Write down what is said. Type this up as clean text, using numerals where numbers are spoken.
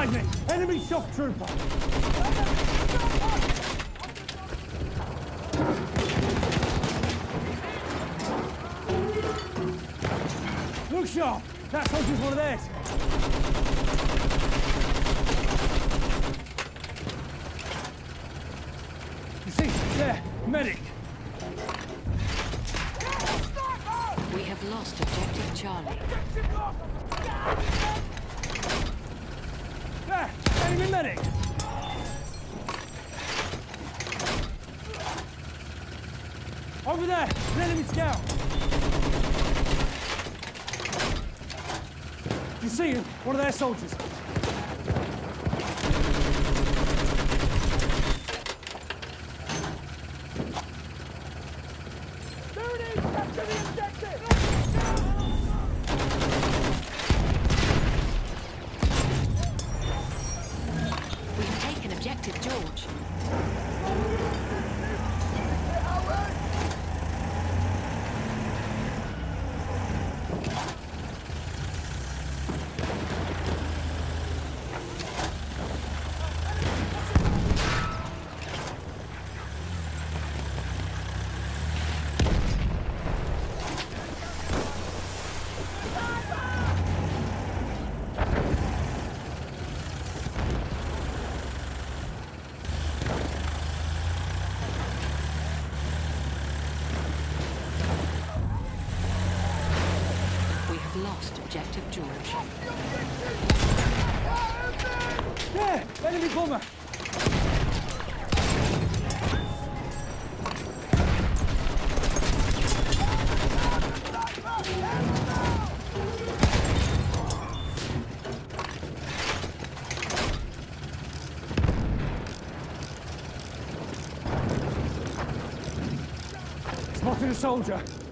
Behind me! Enemy shock trooper! Look sharp! That soldier's one of theirs! You see, there, medic! We have lost objective Charlie. There! Enemy medic! Over there! An enemy scout! You see him? One of their soldiers. There it is! Capture the objective! We've taken objective George. Lost objective George. There! Enemy bomber! Spotted a soldier.